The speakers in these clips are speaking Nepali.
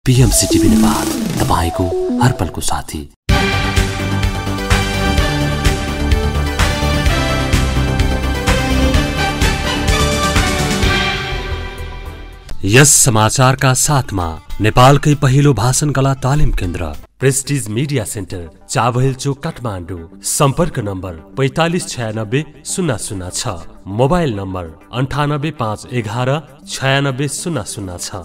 PMC TV नेपाल तपाईको हर पलको साथी। यस समाचारका साथमा नेपालकै पहिलो भाषण कला तालिम केन्द्र प्रेस्टिज मीडिया सेन्टर चाबहिल चोक काठमाडौँ। सम्पर्क नम्बर 45969006, मोबाइल नम्बर 9851196006।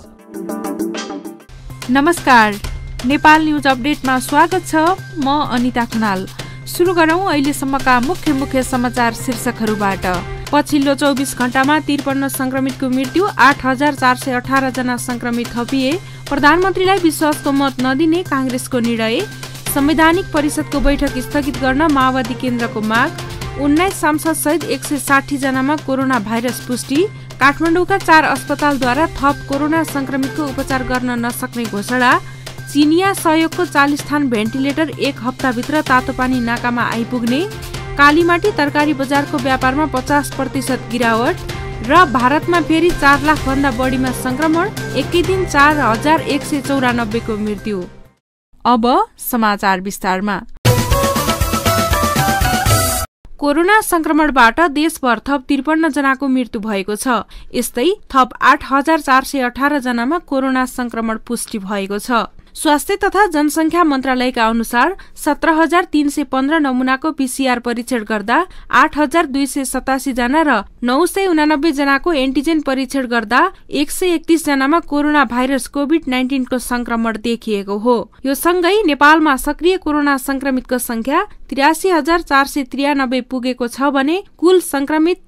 नमस्कार, नेपाल न्यूज अपडेटमा स्वागत छ। म अनिता खनाल। सुरु गरौं अहिलेसम्मका मुख्य समाचार शीर्षकहरूबाट। पछिल्लो 24 घण्टामा 53 संक्रमितको मृत्यु, 8418 जना संक्रमित थपिए। प्रधानमन्त्रीलाई विश्वासको मत नदिने कांग्रेसको निर्णय। संवैधानिक परिषदको बैठक स्थगित गर्न माओवादी केन्द्रको माग। 19 सांसद सहित 160 जनामा कोरोना भाइरस पुष्टि। काठमाडौँका 4 अस्पतालद्वारा थप कोरोना संक्रमितको उपचार गर्न नसक्ने घोषणा। चिनिया सहयोगको 40 थान भेन्टिलेटर 1 हप्ताभित्र तातोपानी नाकामा आइपुग्ने। कालीमाटी तरकारी बजारको व्यापारमा 50% गिरावट। र भारतमा फेरि 4 लाख भन्दा बढीमा संक्रमण, एकै दिन 4194 को मृत्यु। अब समाचार विस्तारमा। कोरोना संक्रमणबाट देशभर थप 53 जनाको मृत्यु भएको छ। यस्तै थप 8418 जनामा कोरोना संक्रमण पुष्टि भएको छ। स्वास्थ्य तथा जनसंख्या मन्त्रालयका अनुसार 17315 नमूनाको PCR परीक्षण गर्दा 8287 जना र 989 जनाको एन्टिजेन परीक्षण गर्दा 131 जनामा कोरोना भाइरस कोभिड-19 को संक्रमण देखिएको हो। यो सँगै नेपालमा सक्रिय कोरोना संक्रमितको संख्या 83493 पुगेको छ भने कुल संक्रमित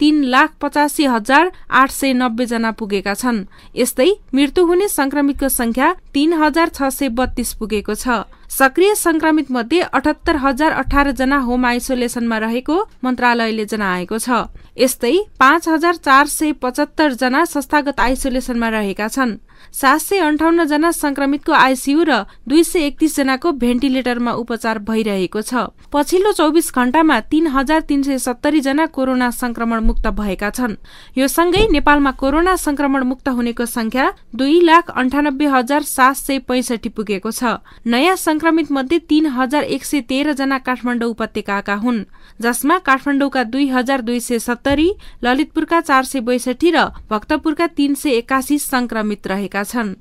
3,85,890 जना पुगेका छन्। यस्तै मृत्यु हुने संक्रमितको संख्या 3632 पुगेको छ। सक्रिय संक्रमित मध्ये 78018 जना होम आइसोलेसनमा रहेको मन्त्रालयले जनाएको छ। यस्तै 5475 जना संस्थागत आइसोलेसनमा रहेका छन्। 758 जना संक्रमितको आइसियु र 231 जनाको भेन्टिलेटरमा उपचार भइरहेको छ। पछिल्लो 24 घण्टामा 3370 जना कोरोना संक्रमण मुक्त भएका छन्। यो सँगै नेपालमा कोरोना संक्रमण मुक्त हुनेको संख्या 2,98,765 पुगेको छ। नयाँ संक्रमित मध्ये 3113 जना काठमाडौँ उपत्यकाका हुन्, जसमा काठमाडौँका 2270, ललितपुरका 462 र भक्तपुरका 381 संक्रमित रहेका छन्।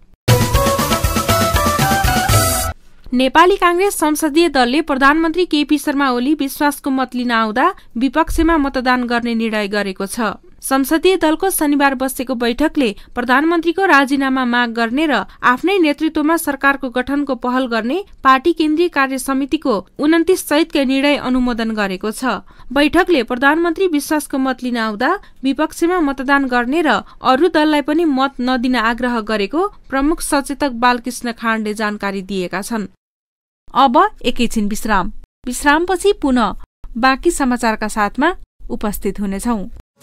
नेपाली कांग्रेस संसदीय दलले प्रधानमन्त्री केपी शर्मा ओली विश्वासको मत लिन आउँदा विपक्षमा मतदान गर्ने निर्णय गरेको छ। संसदीय दलको शनिबार बसेको बैठकले प्रधानमन्त्रीको राजीनामा माग गर्ने र आफ्नै नेतृत्वमा सरकारको गठनको पहल गर्ने पार्टी केन्द्रीय कार्य समितिको 29 चैतको निर्णय अनुमोदन गरेको छ। बैठकले प्रधानमन्त्री विश्वासको मत लिन आउँदा विपक्षमा मतदान गर्ने र अरू दललाई पनि मत नदिन आग्रह गरेको प्रमुख सचेतक बालकृष्ण खाँडले जानकारी दिएका छन्। अब एकैछिन विश्रामपछि पुनः बाँकी समाचारका साथमा उपस्थित हुनेछौं।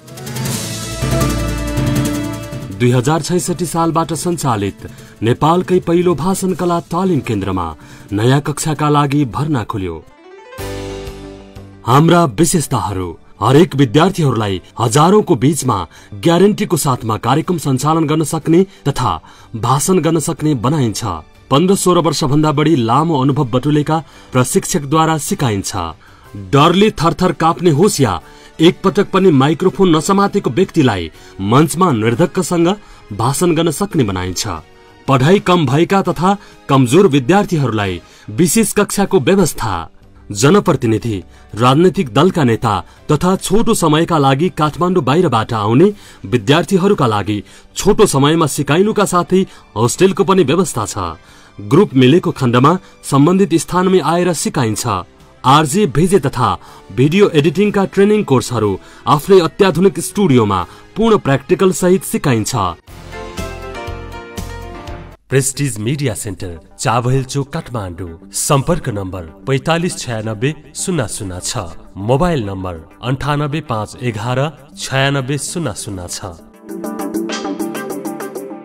2066 सालबाट सञ्चालित नेपालकै पहिलो भाषण कला तालिम केन्द्रमा नयाँ कक्षाका लागि भर्ना खुल्यो। हाम्रा विशेषताहरू: हरेक विद्यार्थीहरूलाई हजारौंको बीचमा ग्यारेन्टीको साथमा कार्यक्रम सञ्चालन गर्न सक्ने तथा भाषण गर्न सक्ने बनाइन्छ। 15-16 वर्ष भन्दा बढी लामो अनुभव बटुलेका प्रशिक्षकद्वारा सिकाइन्छ। डरले थरथर काप्ने होस् या एक पटक पनि माइक्रोफोन नसमातेको व्यक्तिलाई मञ्चमा निर्धक्कसँग भाषण गर्न सक्ने बनाइन्छ। पढाइ कम भएका तथा कमजोर विद्यार्थीहरूलाई विशेष कक्षाको व्यवस्था। जनप्रतिनिधि, राजनैतिक दलका नेता तथा छोटो समयका लागि काठमाडौँ बाहिरबाट आउने विद्यार्थीहरूका लागि छोटो समयमा सिकाइनुका साथै होस्टेलको पनि व्यवस्था छ। ग्रुप मिलेको खण्डमा सम्बन्धित स्थानमै आएर सिकाइन्छ। आरजे भेजे तथा भिडियो एडिटिङका ट्रेनिङ कोर्सहरू आफ्नै अत्याधुनिक स्टुडियोमा पूर्ण प्र्याक्टिकल सहित सिकाइन्छ। प्रेस्टिज मीडिया सेन्टर चाबहिल चोक काठमाडौँ। सम्पर्क नम्बर 45969006, मोबाइल नम्बर 9851196006।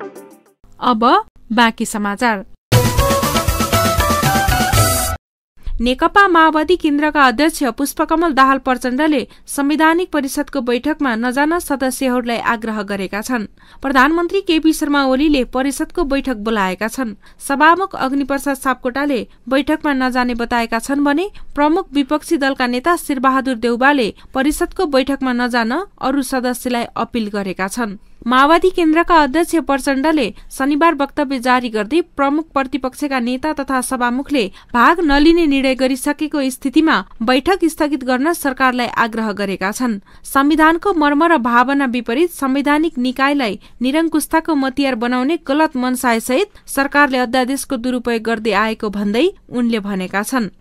अब बाँकी समाचार। नेकपा माओवादी केन्द्रका अध्यक्ष पुष्पकमल दाहाल प्रचण्डले संवैधानिक परिषदको बैठकमा नजान सदस्यहरूलाई आग्रह गरेका छन्। प्रधानमन्त्री केपी शर्मा ओलीले परिषदको बैठक बोलाएका छन्। सभामुख अग्निप्रसाद सापकोटाले बैठकमा नजाने बताएका छन् भने प्रमुख विपक्षी दलका नेता शेरबहादुर देउवाले परिषदको बैठकमा नजान अरू सदस्यलाई अपील गरेका छन्। माओवादी केन्द्रका अध्यक्ष प्रचण्डले शनिबार वक्तव्य जारी गर्दै प्रमुख प्रतिपक्षका नेता तथा सभामुखले भाग नलिने निर्णय गरिसकेको स्थितिमा बैठक स्थगित गर्न सरकारलाई आग्रह गरेका छन्। संविधानको मर्म र भावना विपरीत संवैधानिक निकायलाई निरङ्कुशताको मतियार बनाउने गलत मनसायसहित सरकारले अध्यादेशको दुरुपयोग गर्दै आएको भन्दै उनले भनेका छन्।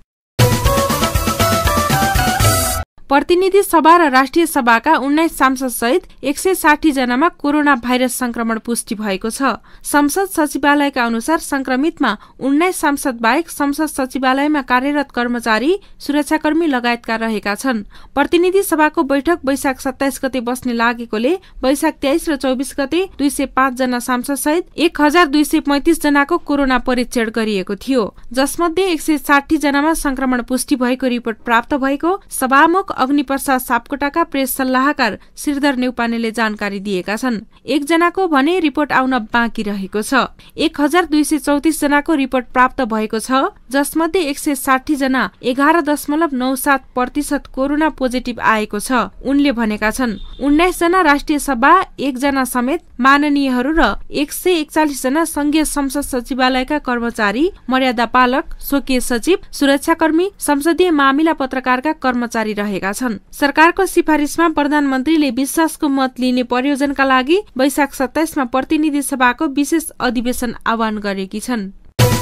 प्रतिनिधि सभा र राष्ट्रिय सभाका 19 सांसद सहित 160 जनामा कोरोना भाइरस संक्रमण पुष्टि भएको छ। संसद सचिवालयका अनुसार संक्रमितमा 19 सांसद बाहेक संसद सचिवालयमा कार्यरत कर्मचारी, सुरक्षाकर्मी लगायतका रहेका छन्। प्रतिनिधि सभाको बैठक वैशाख 27 गते बस्ने लागेकोले वैशाख 23 र 24 गते 205 जना सांसद सहित 1235 जनाको कोरोना परीक्षण गरिएको थियो, जसमध्ये 160 जनामा संक्रमण पुष्टि भएको रिपोर्ट प्राप्त भएको सभामुख अग्निप्रसाद सापकोटाका प्रेस सल्लाहकार श्रीधर नेउपानेले जानकारी दिएका छन्। 1 जनाको भने रिपोर्ट आउन बाँकी रहेको छ। 1234 जनाको रिपोर्ट प्राप्त भएको छ, जसमध्ये 160 जना 11.97% कोरोना पोजिटिभ आएको छ। उनले भनेका छन् 19 जना राष्ट्रिय सभा, 1 जना समेत माननीयहरू र 141 जना संघीय संसद सचिवालयका कर्मचारी, मर्यादा पालक, स्वकीय सचिव, सुरक्षाकर्मी, संसदीय मामिला पत्रकारका कर्मचारी रहेका छन्। सरकारको सिफारिसमा प्रधानमन्त्रीले विश्वासको मत लिने प्रयोजनका लागि वैशाख 27 मा प्रतिनिधि सभाको विशेष अधिवेशन आह्वान गरेकी छन्।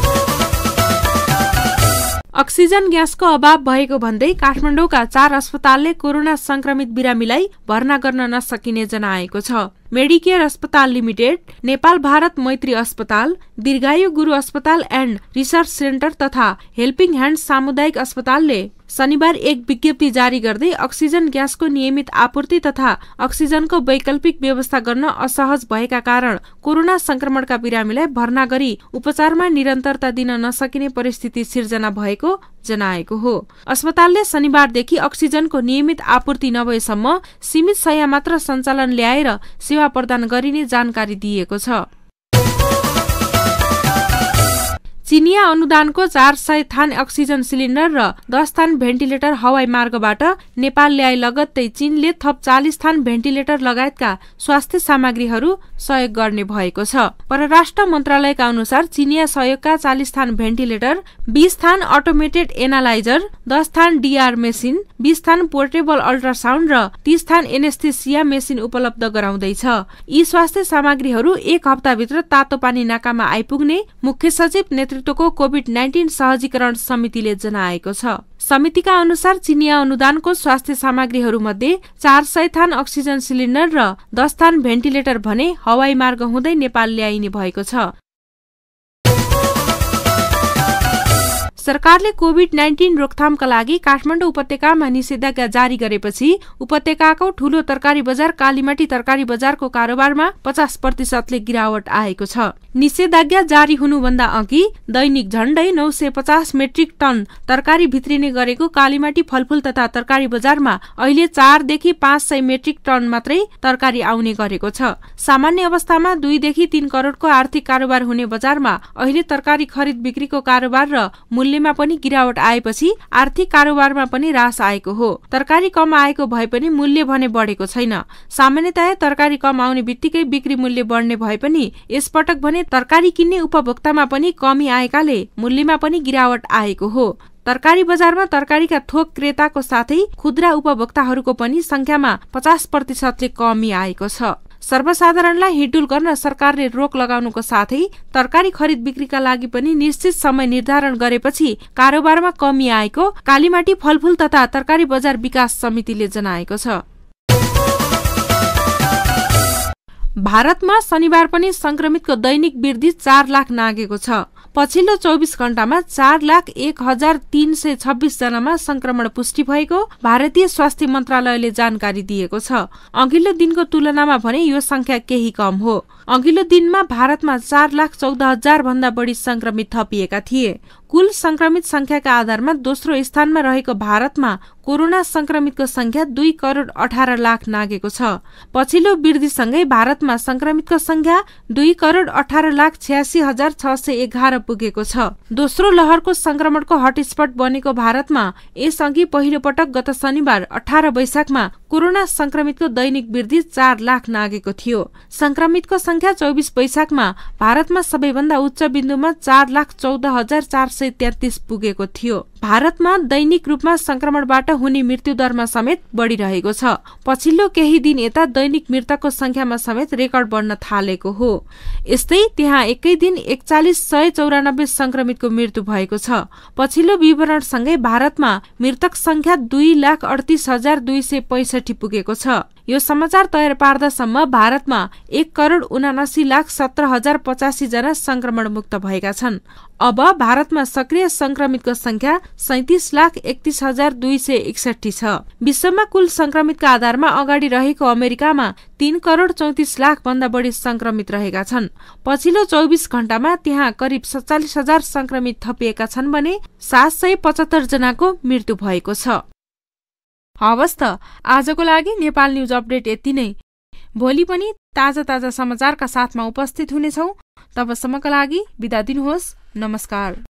अक्सिजन ग्यासको अभाव भएको भन्दै काठमाडौँका 4 अस्पतालले कोरोना संक्रमित बिरामीलाई भर्ना गर्न नसकिने जनाएको छ। मेडिकेयर अस्पताल लिमिटेड, नेपाल भारत मैत्री अस्पताल, दीर्घायु गुरु अस्पताल एन्ड रिसर्च सेन्टर तथा हेल्पिङ ह्यान्ड सामुदायिक अस्पतालले शनिबार एक विज्ञप्ति जारी गर्दै अक्सिजन ग्यासको नियमित आपूर्ति तथा अक्सिजनको वैकल्पिक व्यवस्था गर्न असहज भएका कारण कोरोना संक्रमणका बिरामीलाई भर्ना गरी उपचारमा निरन्तरता दिन नसकिने परिस्थिति सिर्जना भएको जनाएको हो। अस्पतालले शनिबारदेखि अक्सिजनको नियमित आपूर्ति नभएसम्म सीमित शय्या मात्र सञ्चालन ल्याएर सेवा प्रदान गरिने जानकारी दिएको छ। चिनिया अनुदानको 400 थान अक्सिजन सिलिन्डर र 10 थान भेन्टिलेटर हवाई मार्गबाट नेपाल ल्याए लगत्तै चीनले थप 40 थान भेन्टिलेटर लगायतका स्वास्थ्य सामग्रीहरू सहयोग गर्ने भएको छ। परराष्ट्र मन्त्रालयका अनुसार चिनिया सहयोगका 40 थान भेन्टिलेटर, 20 थान अटोमेटेड एनालाइजर, 10 थान डीआर मेसिन, 20 थान पोर्टेबल अल्ट्रासाउन्ड र 30 थान एनेस्थेसिया मेसिन उपलब्ध गराउँदैछ। यी स्वास्थ्य सामग्रीहरू 1 हप्ताभित्र तातो पानी नाकामा आइपुग्ने मुख्य सचिव नेतृत्वको कोभिड-19 सहजीकरण समितिले जनाएको छ। समितिका अनुसार चिनिया अनुदानको स्वास्थ्य सामग्रीहरू मध्ये 400 थान अक्सिजन सिलिन्डर र 10 थान भेन्टिलेटर भने हवाई मार्ग हुँदै नेपाल ल्याइने भएको छ। सरकारले कोभिड-19 रोकथामका लागि काठमाडौँ उपत्यकामा निषेधाज्ञा जारी गरेपछि उपत्यकाको ठूलो तरकारी बजार कालीमाटी तरकारी बजारको कारोबारमा 50% गिरावट आएको छ। निषेधाज्ञा जारी हुनुभन्दा अघि दैनिक झण्डै 950 मेट्रिक टन तरकारी भित्रिने गरेको कालीमाटी फलफूल तथा तरकारी बजारमा अहिले 4 देखि 500 मेट्रिक टन मात्रै तरकारी आउने गरेको छ। सामान्य अवस्थामा 2 देखि 3 करोडको आर्थिक कारोबार हुने बजारमा अहिले तरकारी खरिद बिक्रीको कारोबार र मूल्यमा पनि गिरावट आएपछि आर्थिक कारोबारमा पनि ह्रास आएको हो। तरकारी कम आएको भए पनि मूल्य भने बढेको छैन। सामान्यतया तरकारी कम आउने बित्तिकै बिक्री मूल्य बढ्ने भए पनि यसपटक भने तरकारी किन्ने उपभोक्तामा पनि कमी आएकाले मूल्यमा पनि गिरावट आएको हो। तरकारी बजारमा तरकारीका थोक क्रेताको साथै खुद्रा उपभोक्ताहरूको पनि संख्यामा 50%ले कमी आएको छ। सर्वसाधारणलाई हिडुल गर्न सरकारले रोक लगाउनुको साथै तरकारी खरिद बिक्रीका लागि पनि निश्चित समय निर्धारण गरेपछि कारोबारमा कमी आएको कालीमाटी फलफूल तथा तरकारी बजार विकास समितिले जनाएको छ। भारतमा शनिबार पनि संक्रमितको दैनिक वृद्धि 4 लाख नागेको छ। पछिल्लो 24 घण्टामा 4,01,326 जनामा संक्रमण पुष्टि भएको भारतीय स्वास्थ्य मन्त्रालयले जानकारी दिएको छ। अघिल्लो दिनको तुलनामा भने यो संख्या केही कम हो। अघिल्लो दिनमा भारतमा 4,14,000 भन्दा बढी संक्रमित थपिएका थिए। कुल संक्रमित संख्याका आधारमा दोस्रो स्थानमा रहेको भारतमा कोरोना संक्रमितको संख्या 2 करोड 18 लाख नागेको छ। पछिल्लो वृद्धिसँगै भारतमा संक्रमितको संख्या 2 करोड 18 लाख 86,611 पुगेको छ। दोस्रो लहरको संक्रमणको हटस्पट बनेको भारतमा यसअघि पहिलो पटक गत शनिबार 18 वैशाखमा कोरोना संक्रमितको दैनिक वृद्धि 4 लाख नागेको थियो। संक्रमितको संख्या 24 वैशाखमा भारतमा सबैभन्दा उच्च बिन्दुमा 4,14,433 पुगेको थियो। भारतमा दैनिक रूपमा संक्रमणबाट हुने मृत्युदरमा समेत बढिरहेको छ। पछिल्लो केही दिन यता दैनिक मृतकको संख्यामा समेत रेकर्ड बढ्न थालेको हो। यस्तै त्यहाँ एकै दिन 4194 संक्रमितको मृत्यु भएको छ। पछिल्लो विवरणसँगै भारतमा मृतक संख्या 2,38,265 पुगेको छ। यो समाचार तयार पार्दासम्म भारतमा 1 करोड 79,17,085 जना संक्रमण मुक्त भएका छन्। अब भारतमा सक्रिय संक्रमितको संख्या 37,31,261 छ। विश्वमा कुल संक्रमितका आधारमा अगाडि रहेको अमेरिकामा 3 करोड 34 लाख भन्दा बढी संक्रमित रहेका छन्। पछिल्लो 24 घण्टामा त्यहाँ करिब 47,000 संक्रमित थपिएका छन् भने 775 जनाको मृत्यु भएको छ। हवस् त आजको लागि नेपाल न्युज अपडेट यति नै। भोलि पनि ताजा समाचारका साथमा उपस्थित हुनेछौं। तबसम्मका लागि बिदा दिनुहोस्। नमस्कार।